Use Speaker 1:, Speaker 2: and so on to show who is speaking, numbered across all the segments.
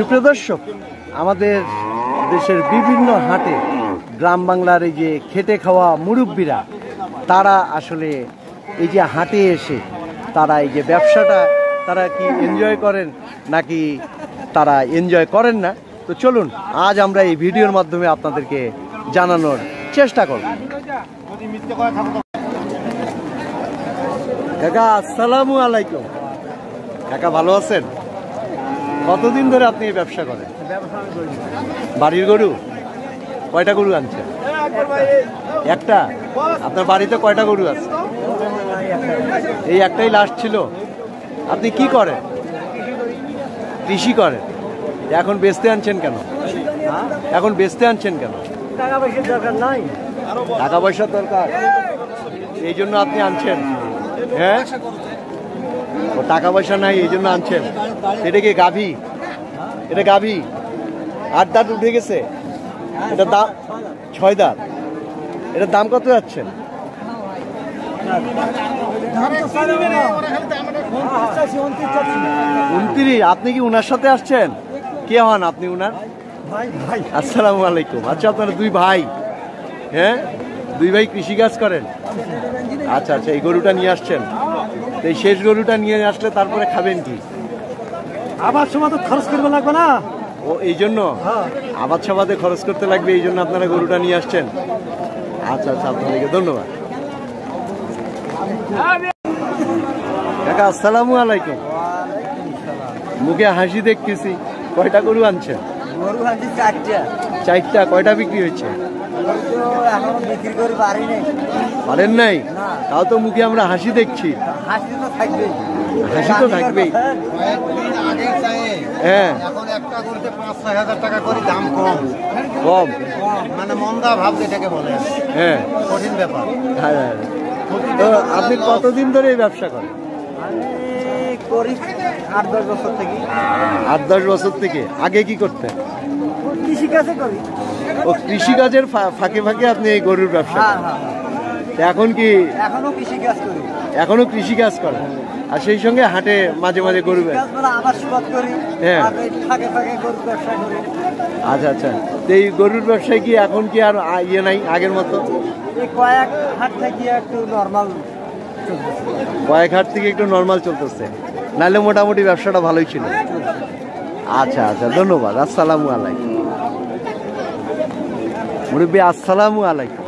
Speaker 1: সুপ্রিয় দর্শক, আমাদের দেশের বিভিন্ন হাটে গ্রাম বাংলার এই যে খেটে খাওয়া মুরব্বীরা তারা আসলে এই যে হাটে এসে তারা এই যে ব্যবসাটা তারা কি এনজয় করেন নাকি তারা এনজয় করেন না। তো চলুন আজ আমরা এই ভিডিওর মাধ্যমে আপনাদেরকে জানানোর চেষ্টা করব। কাকা আসসালামু আলাইকুম। কাকা ভালো আছেন? কতদিন ধরে আপনি এই ব্যবসা করেন? বাড়ির গরু? কয়টা গরু আনছেন? একটা। আপনার বাড়িতে কয়টা গরু আছে? এই একটাই লাস্ট ছিল। আপনি কি করেন? কৃষি করেন। এখন বেচতে আনছেন কেন? এখন বেচতে আনছেন কেন?
Speaker 2: টাকা পয়সার দরকার নাই।
Speaker 1: টাকা পয়সার দরকার, এই জন্য আপনি আনছেন? হ্যাঁ, ও টাকা পয়সা নাই এই জন্য আনছেন। এটা কি গাভী? এটা গাভী 8 দাঁত উঠে গেছে? এটা দাম 6 দাঁত। এটার দাম কত যাচ্ছেন? 29। আপনি কি উনার সাথে আসছেন? কে হন আপনি উনার? আসসালামু আলাইকুম। আচ্ছা, আপনারা দুই ভাই? হ্যাঁ, দুই ভাই কৃষিকাজ করেন? আচ্ছা আচ্ছা, এই গরুটা নিয়ে আসছেন। এই শেষ গরুটা নিয়ে আসলে তারপরে খাবেন কি?
Speaker 2: আবার সময় তো খরচ করবে লাগবে না?
Speaker 1: ও, এই জন্য আবাদ সাবাদে খরচ করতে লাগবে, এই জন্য আপনারা গরুটা নিয়ে আসছেন। আচ্ছা আচ্ছা, আপনাদেরকে ধন্যবাদ। কাকা আসসালামু আলাইকুম। মুখে হাসি দেখতেছি। কয়টা গরু আনছেন?
Speaker 2: গরু আনছি 4টা।
Speaker 1: 4টা। কয়টা বিক্রি হয়েছে?
Speaker 2: এখনো বিক্রি করে পারিনি।
Speaker 1: পারেন নাই? তাও তো মুখে আমরা হাসি দেখছি।
Speaker 2: হাসি তো থাকবেই।
Speaker 1: হাসি তো থাকবেই। হ্যাঁ,
Speaker 3: এখন একটা গরুতে 5-6 হাজার টাকা করে দাম কম।
Speaker 1: কম
Speaker 3: মানে মন্দা ভাব যেটাকে বলে,
Speaker 1: হ্যাঁ,
Speaker 3: কঠিন ব্যাপার।
Speaker 1: হ্যাঁ। তো আপনি কতদিন ধরে এই ব্যবসা করেন?
Speaker 2: আমি করি 8-10 বছর থেকে।
Speaker 1: 8-10 বছর থেকে। আগে কি করতেন?
Speaker 2: কৃষিকাজে করি।
Speaker 1: ও, কৃষিকাজের ফাঁকে ফাঁকে আপনি এই গরুর ব্যবসা
Speaker 2: হ্যাঁ
Speaker 1: করেন?
Speaker 2: হ্যাঁ,
Speaker 1: তো এখন কি
Speaker 2: এখনো কৃষিকাজ করি।
Speaker 1: এখনো কৃষিকাজ করেন? আর সেই সঙ্গে হাটে মাঝে মাঝে গরু
Speaker 2: কাজ বলে আবার শুরু করি।
Speaker 1: হ্যাঁ।
Speaker 2: আর এই ফাঁকে ফাঁকে গরু ব্যবসা করি।
Speaker 1: আচ্ছা আচ্ছা। তো এই গরুর ব্যবসায় কি এখন কি আর ইয়ে নাই আগের মতো?
Speaker 2: এই কয়েক হাট থেকে একটু নর্মাল চলতেছে।
Speaker 1: কয়েক হাট থেকে একটু নর্মাল চলতেছে, নাহলে মোটামুটি ব্যবসাটা ভালোই ছিল। আচ্ছা আচ্ছা, ধন্যবাদ। আসসালামু আলাইকুম। মুরব্বী আসসালামু আলাইকুম।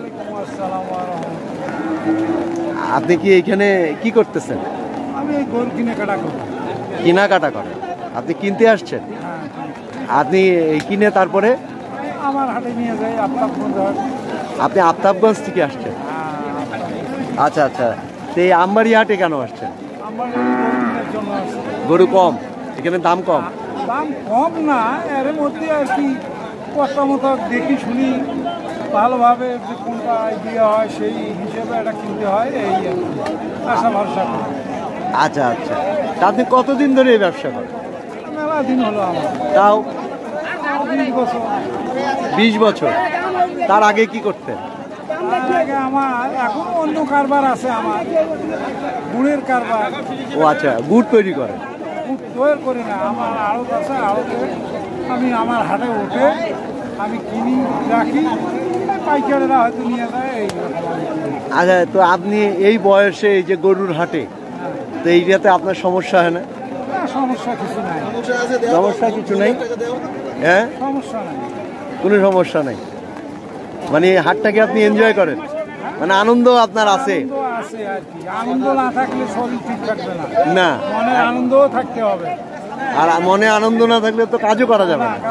Speaker 1: আপনি কি এইখানে কি করতেছেন?
Speaker 2: আমি এই গরু কেনাকাটা করি।
Speaker 1: কেনাকাটা করেন? আপনি কিনতে আসছেন? আপনি এই কিনে তারপরে
Speaker 2: আমার হাটে নিয়ে যাই আফতাবগঞ্জ।
Speaker 1: আপনি আফতাবগঞ্জ থেকে আসছেন? আচ্ছা আচ্ছা। তো এই আমবাড়ি হাটে কেন আসছেন?
Speaker 2: আমার গরুর জন্য আছে।
Speaker 1: গরু কম, এখানে দাম কম?
Speaker 2: দাম কম না, এর মধ্যে আর কি কষ্ট মতো দেখি শুনি ভালোভাবে যে কোনটা আইডিয়া হয় সেই হিসেবে এটা কিনতে হয়, এই আর কি আশা ভরসা করি।
Speaker 1: আচ্ছা আচ্ছা। তা আপনি কতদিন ধরে এই ব্যবসা করেন?
Speaker 2: মেলা দিন হলো আমার।
Speaker 1: তাও
Speaker 2: 20 বছর।
Speaker 1: 20 বছর। তার আগে কি করতেন?
Speaker 2: তার আগে আমার এখনো অন্য কারবার আছে, আমার গুড়ের কারবার।
Speaker 1: ও আচ্ছা, গুড় তৈরি করেন?
Speaker 2: গুড় তৈরি করি না, আমার আড়ত আছে। আড়তে আমি আমার হাটে উঠে আমি কিনি রাখি, পাইকারেরা হয়তো নিয়ে যায়। এই
Speaker 1: আচ্ছা। তো আপনি এই বয়সে এই যে গরুর হাটে, তো এইটাতে আপনার সমস্যা হয় না?
Speaker 2: সমস্যা কিছু নাই।
Speaker 1: সমস্যা কিছু নেই? হ্যাঁ,
Speaker 2: সমস্যা নাই,
Speaker 1: কোনো সমস্যা নেই। মানে হাটটাকে আপনি এনজয় করেন, মানে আনন্দ আপনার আছে?
Speaker 2: আনন্দ আছে আর কি। আনন্দ না থাকলে শরীর ঠিক থাকবে না।
Speaker 1: না,
Speaker 2: মনে আনন্দও থাকতে হবে।
Speaker 1: আর মনে আনন্দ না থাকলে তো কাজও করা যাবে না।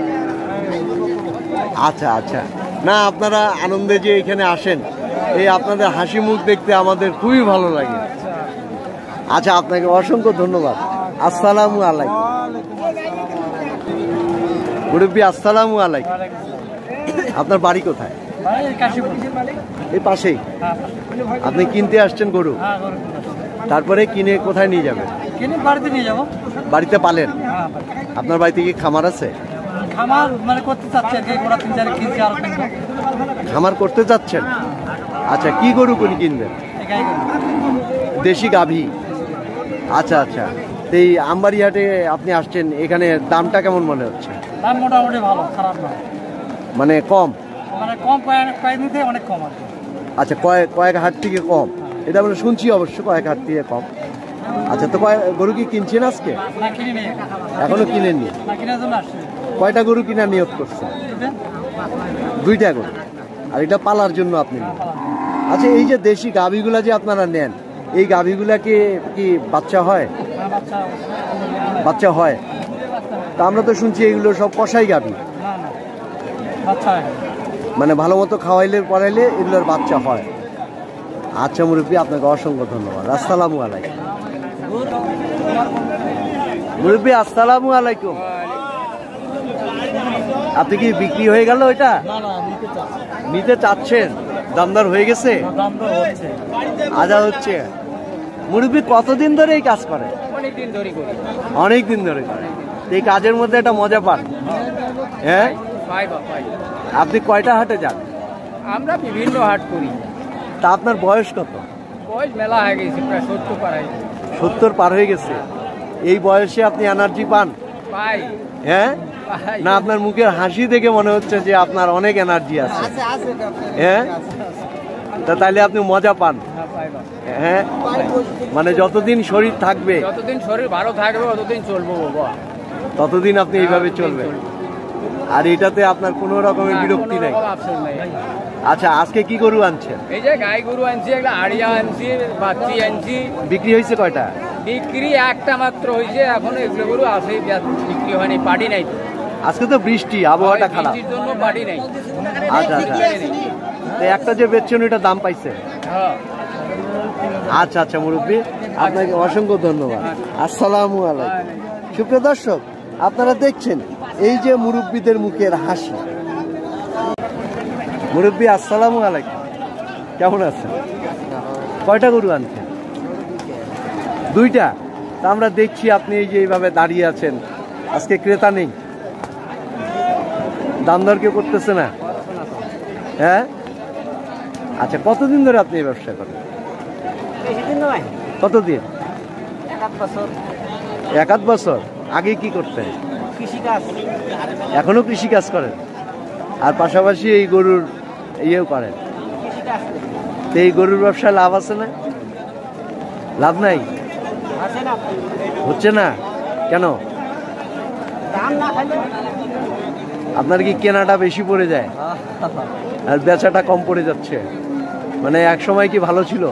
Speaker 1: আচ্ছা আচ্ছা। না, আপনারা আনন্দে যে এখানে আসেন, এই আপনাদের হাসি মুখ দেখতে আমাদের খুবই ভালো লাগে। আচ্ছা, আপনাকে অসংখ্য ধন্যবাদ। আসসালামু আলাইকুম। মুরব্বী আসসালামু আলাইকুম। আপনার বাড়ি কোথায়? এই পাশেই? আপনি কিনতে আসছেন গরু? তারপরে কিনে কোথায় নিয়ে যাবেন?
Speaker 2: বাড়িতে নিয়ে যাবো।
Speaker 1: বাড়িতে পালেন? আপনার বাড়িতে কি খামার আছে?
Speaker 2: খামার মানে করতে চাচ্ছি আর কি। গোড়া 3-4 কিনছি, আর
Speaker 1: খামার করতে চাচ্ছেন? আচ্ছা, কি গরু কিনবেন? দেশি গাভী? আচ্ছা আচ্ছা। তো এই আমবাড়ি হাটে আপনি আসছেন, এখানে দামটা কেমন মনে হচ্ছে?
Speaker 2: দাম মোটামুটি ভালো, খারাপ না,
Speaker 1: মানে কম,
Speaker 2: মানে কম কয়েকদিন অনেক কম আছে।
Speaker 1: আচ্ছা, কয়েক হাট থেকে কম, এটা আমরা শুনছি অবশ্য, কয়েক হাট থেকে কম। আচ্ছা, তো গরু কি কিনছেন আজকে?
Speaker 2: না, কিনে নেই
Speaker 1: এখনো কিনেননি?
Speaker 2: না, কেনার জন্য আসছে।
Speaker 1: কয়টা গরু কিনা নিয়ত করছেন? 2টা গরু। আর এটা পালার জন্য আপনি নেন। আচ্ছা, এই যে দেশি গাভীগুলা যে আপনারা নেন, এই গাভীগুলাকে কি বাচ্চা হয়? বাচ্চা হয়? তা আমরা তো শুনছি এগুলো সব কষাই গাভী,
Speaker 2: না না, বাচ্চা হয়।
Speaker 1: মানে ভালো মতো খাওয়াইলে পড়াইলে এগুলোর বাচ্চা হয়। আচ্ছা মুরব্বী, আপনাকে অসংখ্য ধন্যবাদ। আসসালামু আলাইকুম। মুরব্বী আসসালামু আলাইকুম। আপনি কি বিক্রি হয়ে গেল এটা? নিতে চাচ্ছেন? দামদার হয়ে গেছে? আজা হচ্ছে। মুরব্বী কতদিন ধরে এই কাজ করে? অনেক দিন ধরে করে। এই কাজের মধ্যে একটা মজা পান? হ্যাঁ। আপনি কয়টা হাটে যান?
Speaker 2: আমরা বিভিন্ন হাট করি।
Speaker 1: তা আপনার বয়স কত?
Speaker 2: বয়স মেলা হয়ে গেছে, প্রায় 70 পার হয়ে গেছে।
Speaker 1: 70 পার হয়ে গেছে। এই বয়সে আপনি এনার্জি পান?
Speaker 2: পাই।
Speaker 1: হ্যাঁ
Speaker 2: পাই।
Speaker 1: না, আপনার মুখের হাসি দেখে মনে হচ্ছে যে আপনার অনেক এনার্জি আছে। হ্যাঁ, তা তাইলে আপনি মজা পান? হ্যাঁ, মানে যতদিন শরীর থাকবে,
Speaker 2: যতদিন শরীর ভালো থাকবে ততদিন চলবো বাবা,
Speaker 1: ততদিন আপনি এইভাবে চলবেন। আর এটাতে আপনার কোনো রকমের বিরক্তি নাই? আচ্ছা, আজকে কি গরু আনছেন?
Speaker 2: এই যে গাই গরু আনছি, একটা আড়িয়া আনছি, বাচ্চি আনছি।
Speaker 1: বিক্রি হয়েছে কয়টা?
Speaker 2: বিক্রি একটা মাত্র হয়েছে, এখনো এগুলো গরু আছে, বিক্রি হয়নি, পার্টি নাই।
Speaker 1: আজকে তো বৃষ্টি, আবহাওয়াটা খারাপ।
Speaker 2: বৃষ্টির জন্য পার্টি নাই।
Speaker 1: আচ্ছা আচ্ছা, তো একটা যে বেচছেন ওইটা দাম পাইছে?
Speaker 2: হ্যাঁ।
Speaker 1: আচ্ছা আচ্ছা মুরব্বী, আপনাকে অসংখ্য ধন্যবাদ। আসসালামু আলাইকুম। সুপ্রিয় দর্শক, আপনারা দেখছেন এই যে মুরব্বীদের মুখের হাসি। মুরব্বী আসসালামু আলাইকুম, কেমন আছেন? কয়টা গরু আনছেন? 2টা। তা আমরা দেখছি আপনি এই যে এইভাবে দাঁড়িয়ে আছেন, আজকে ক্রেতা নেই, দাম দর কেউ করতেছে না? হ্যাঁ। আচ্ছা, কতদিন ধরে আপনি এই ব্যবসা করেন? কতদিন? 1-8 বছর। আগে কি করতেন?
Speaker 2: কৃষিকাজ।
Speaker 1: এখনো কৃষি কাজ করেন? আর পাশাপাশি এই গরুর ইয়েও করেন? তো এই গরুর ব্যবসায় লাভ আছে না? লাভ নাই? হচ্ছে না কেন? আপনার কি কেনাটা বেশি পড়ে যায় আর বেচাটা কম পড়ে যাচ্ছে? মানে এক সময় কি ভালো ছিল,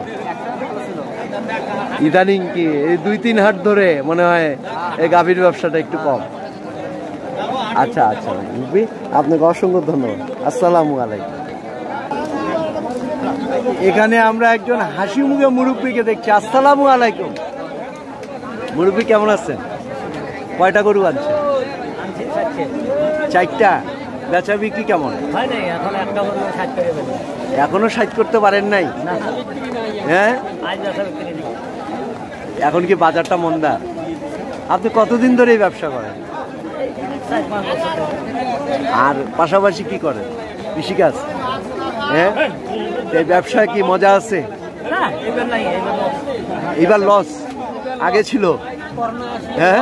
Speaker 1: ইদানিং কি এই 2-3 হাট ধরে মনে হয় এই গাভীর ব্যবসাটা একটু কম? আচ্ছা আচ্ছা, আপনাকে অসংখ্য ধন্যবাদ। আসসালামু আলাইকুম। এখানে আমরা একজন হাসি মুখে মুরব্বীকে দেখছি। আসসালামু আলাইকুম। মুরব্বী কেমন আছেন? কয়টা গরু আনছেন? 4টা। বেচা বিক্রি কেমন? এখনো 60 করতে পারেন নাই? হ্যাঁ, এখন কি বাজারটা মন্দা? আপনি কতদিন ধরে এই ব্যবসা করেন? আর পাশাপাশি কি করেন? কৃষিকাজ। হ্যাঁ, এই ব্যবসায় কি মজা আছে? এবার লস, আগে ছিল? হ্যাঁ,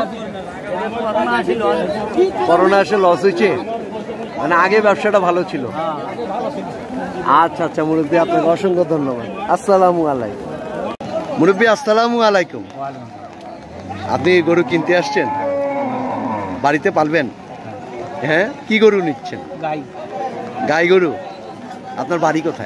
Speaker 1: করোনা এসে লস হয়েছে, মানে আগে ব্যবসাটা ভালো ছিল। আচ্ছা আচ্ছা মুরব্বী, আপনাকে অসংখ্য ধন্যবাদ। আসসালামু আলাইকুম। মুরব্বী আসসালামু আলাইকুম। আপনি গরু কিনতে আসছেন? বাড়িতে পালবেন? হ্যাঁ, কি গরু নিচ্ছেন? গাই গরু। আপনার বাড়ি কোথায়?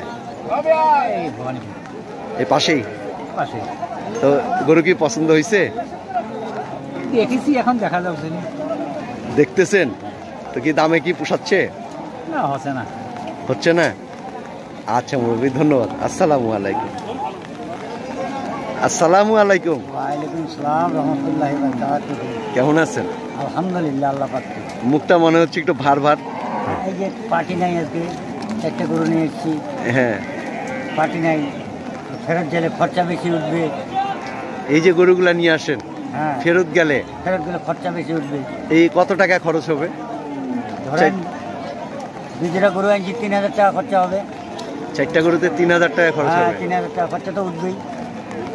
Speaker 1: এই পাশেই? তো গরু কি পছন্দ হয়েছে?
Speaker 2: দেখেছি, এখন দেখা যাচ্ছে না।
Speaker 1: দেখতেছেন তো, কি দামে কি পোষাচ্ছে?
Speaker 2: না, হচ্ছে না।
Speaker 1: হচ্ছে না? আচ্ছা মুরব্বী, ধন্যবাদ। আসসালামু আলাইকুম। আসসালামু আলাইকুম।
Speaker 2: ওয়ালাইকুম আসসালাম রাহমাতুল্লাহি ওয়া বারাকাতুহু।
Speaker 1: কেমন আছেন?
Speaker 2: আলহামদুলিল্লাহ, আল্লাহ পাক।
Speaker 1: মুখটা মনে হচ্ছে একটু ভার ভার।
Speaker 2: এই যে পার্টি নাই, আজকে একটা গরু নিয়ে এসেছি।
Speaker 1: হ্যাঁ,
Speaker 2: পার্টি নাই, ফেরত গেলে খরচা বেশি উঠবে।
Speaker 1: এই যে গরুগুলা নিয়ে আসেন,
Speaker 2: হ্যাঁ,
Speaker 1: ফেরত গেলে
Speaker 2: খরচা বেশি উঠবে।
Speaker 1: এই কত টাকা খরচ হবে?
Speaker 2: ধরেন 2টা গরু আনছি, 3000 টাকা খরচা হবে।
Speaker 1: 4টা গরুতে 3000 টাকা খরচ
Speaker 2: হ্যাঁ,
Speaker 1: হবে?
Speaker 2: 3000 টাকা খরচা তো উঠবেই।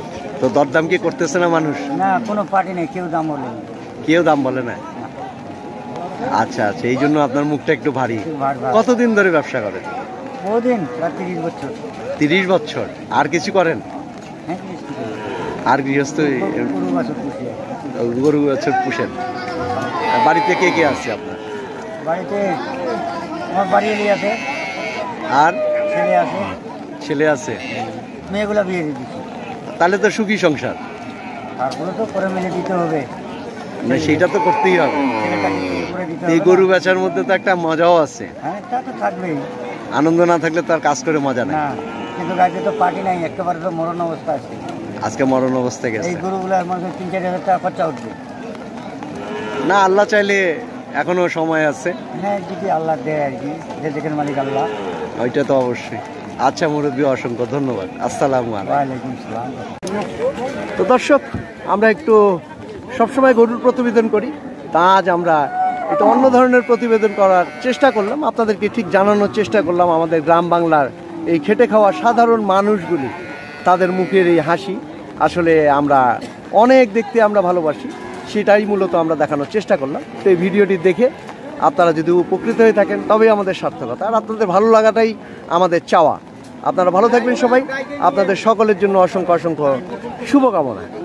Speaker 1: তো দরদাম কি করতেছে না মানুষ?
Speaker 4: না, কোনো পার্টি নেই, কেউ দাম বলে
Speaker 1: কেউ দাম বলে না। আচ্ছা আচ্ছা, এই জন্য আপনার মুখটা একটু ভারী।
Speaker 4: ভার ভার।
Speaker 1: কতদিন ধরে ব্যবসা করেন?
Speaker 4: বহুদিন, প্রায় 30 বছর।
Speaker 1: 30 বছর। আর কিছু করেন?
Speaker 4: হ্যাঁ, কৃষ্টি করি।
Speaker 1: আর গৃহস্থ
Speaker 4: গরু বাছুর পুষি।
Speaker 1: গরু বছর পুষেন। আর বাড়িতে কে কে আছে আপনার?
Speaker 4: বাড়িতে আমার বাড়ি এলি আছে,
Speaker 1: আর
Speaker 4: ছেলে আছে,
Speaker 1: ছেলে আছে?
Speaker 4: মেয়েগুলা বিয়ে দিয়ে দিচ্ছি।
Speaker 1: তাহলে তো সুখী সংসার।
Speaker 4: তারপরে তো করে মিলে দিতে হবে,
Speaker 1: না সেইটা তো করতেই হবে।
Speaker 4: ছেলেটাকে বিয়ে করে দিতে
Speaker 1: এই
Speaker 4: হবে
Speaker 1: গরু
Speaker 4: না?
Speaker 1: বেচার মধ্যে তো একটা মজাও আছে।
Speaker 4: হ্যাঁ, তা তো থাকবেই।
Speaker 1: আনন্দ না থাকলে তো আর কাজ করে মজা নাই।
Speaker 4: না, কিন্তু গাড়িতে তো পার্টি নাই, একেবারে তো মরণ অবস্থা আছে।
Speaker 1: আজকে মরণ অবস্থায়
Speaker 4: এই
Speaker 1: গেছে।
Speaker 4: গরুগুলো মনে 3-4 হাজার টাকা খরচা উঠবে।
Speaker 1: না, আল্লাহ চাইলে এখনো সময় আছে।
Speaker 4: হ্যাঁ, যদি আল্লাহ দেয় আর কি, যে যেখানে মালিক আল্লাহ।
Speaker 1: ওইটা তো অবশ্যই। আচ্ছা মুরব্বী, অসংখ্য ধন্যবাদ। আসসালামু আলাইকুম।
Speaker 4: ওয়ালাইকুম সালাম।
Speaker 1: তো দর্শক, আমরা একটু সবসময় গরুর প্রতিবেদন করি, তা আজ আমরা একটু অন্য ধরনের প্রতিবেদন করার চেষ্টা করলাম। আপনাদেরকে ঠিক জানানোর চেষ্টা করলাম আমাদের গ্রাম বাংলার এই খেটে খাওয়া সাধারণ মানুষগুলি, তাদের মুখের এই হাসি আসলে আমরা অনেক দেখতে আমরা ভালোবাসি, সেটাই মূলত আমরা দেখানোর চেষ্টা করলাম। তো এই ভিডিওটি দেখে আপনারা যদি উপকৃত হয়ে থাকেন তবেই আমাদের সার্থকতা, আর আপনাদের ভালো লাগাটাই আমাদের চাওয়া। আপনারা ভালো থাকবেন সবাই, আপনাদের সকলের জন্য অসংখ্য অসংখ্য শুভকামনা।